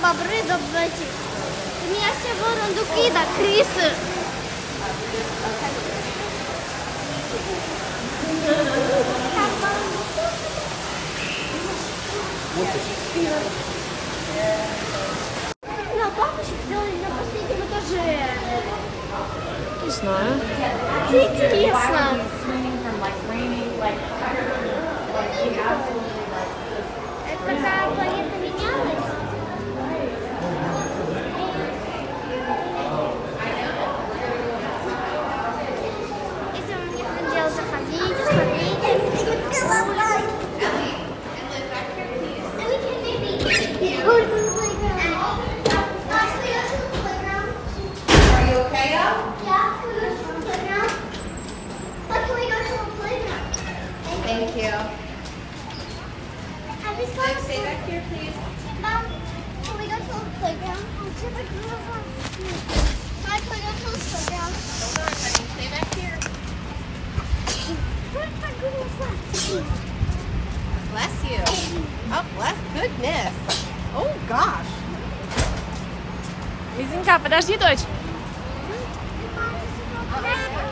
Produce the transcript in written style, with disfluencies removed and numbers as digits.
бобры, эти. У меня все бурундуки, да, крысы. На бабушек сделали на последнем этаже. Не знаю. Это интересно. Это такая планета менялась. Если вам не хотелось заходить, смотрите. Thank you. Stay back here, please. Mom, can we go to a playground? Can we go to a playground? Hold on, honey. Stay back here. Bless you. Oh, bless goodness. Oh, gosh. Лизонька, подожди, дочь.